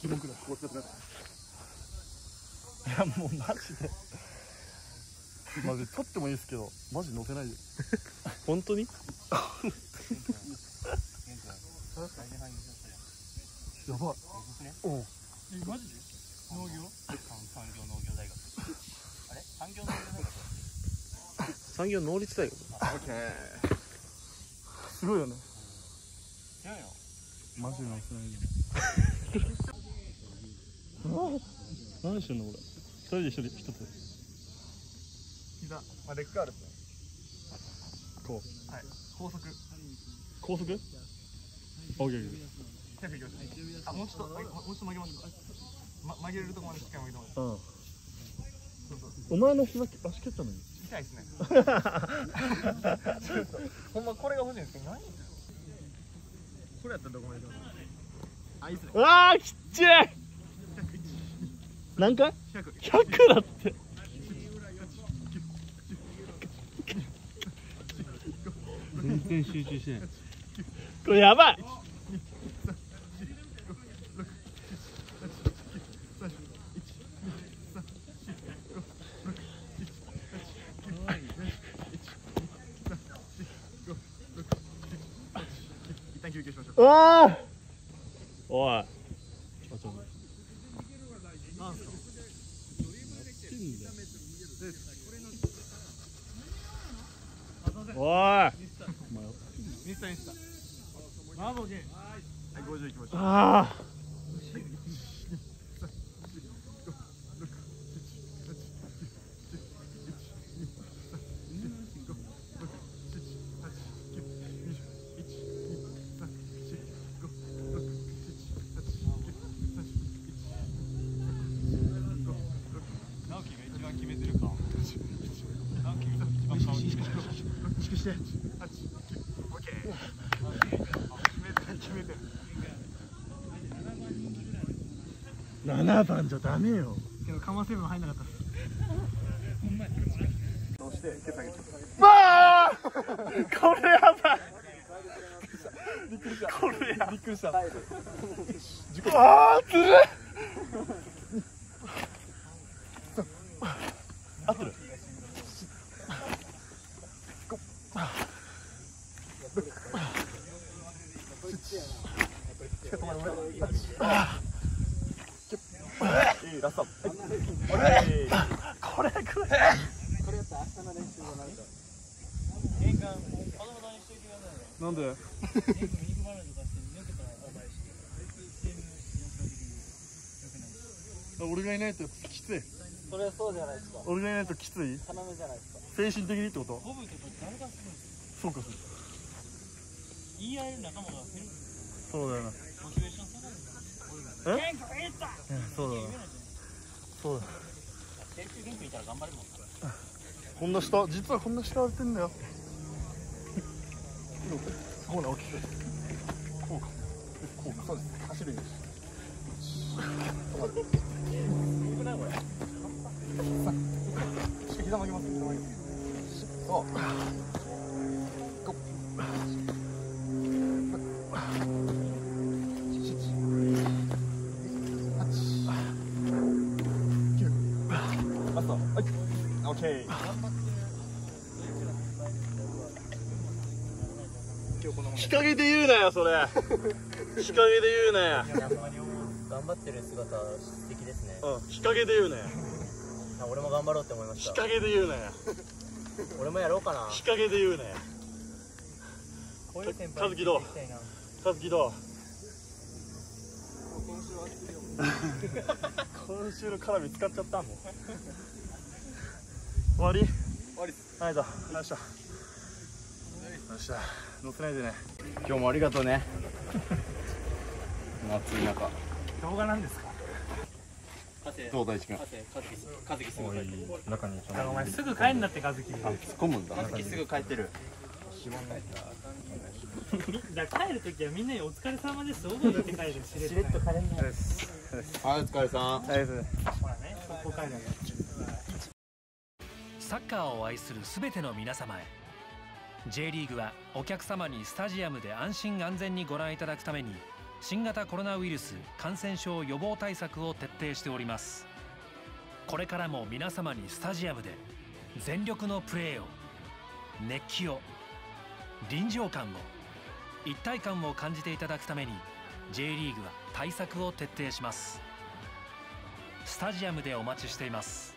僕らいやもうマジでマジで取ってもいいですけどマジ乗せないで本当にやばいおうマジで農業産業農業大学あれ産業農業大学産業能率大学。 オッケーすごいよね違うよマジで乗せないで何してんの俺一人で一つ膝レッグあるこうはい高速高速オッケー手でいきましょうもうちょっと曲げますか曲げれるとこまでしっかり曲げてもらってお前の膝足蹴ったのに痛いですねほんまこれが欲しいんですけど何これやったらどこまでいきますあいいっすねうわーきっちい何回 100 だって全然集中してない。 これやばい一旦休憩しましょううわーおいなんすかおいミスターマーボーゲーはい50いきましょうああ直樹が一番決めてるか直樹が一番顔に決めてる意識してオッケー決めて 7番じゃダメよけどかませるの入んなかったっすそして手下げてわあこれやばいびっくりしたこれやびっくりしたああつるい合ってるいいラストこれくれ玄関子供と一緒にしてくださいなんで肉離れとかして抜けたら甘いし俺がいないときついそれはそうじゃないですか俺がいないときつい要じゃないですか精神的にってことボブとか誰がするんですかそうか言い合える仲間が減るそうだよなモチベーション下がるんだえ元気いったそうだなそうだ元気いたら頑張れるもんこんな下実はこんな下荒れてんだよそうな大きくこうかこうかそうです走るよよくないこれ膝曲げます膝曲げますそうラストはいオッケー日陰で言うなよそれ日陰で言うなよ頑張ってる姿素敵ですね日陰で言うなよ俺も頑張ろうって思いまし日陰で言うなよ俺もやろうかな日陰で言うなよこういう先輩についていきたいな和樹どう今週の絡み使っちゃったもん終わり終わりはいだよっしゃよっしゃ乗せないでね今日もありがとうね。暑い中。 動画なんですかどう大地君。 和樹すぐ帰ってる中にお前すぐ帰んなって和樹突っ込むんだ。 和樹すぐ帰ってるじゃあ帰るときはみんなにお疲れ様です大声言って帰るしれっと帰れないはい、お疲れさん。 ほらねそこ帰るサッカーを愛するすべての皆様へ J リーグはお客様にスタジアムで安心安全にご覧いただくために新型コロナウイルス感染症予防対策を徹底しております。これからも皆様にスタジアムで全力のプレーを、熱気を、臨場感を、一体感を感じていただくために J リーグは対策を徹底します。スタジアムでお待ちしています。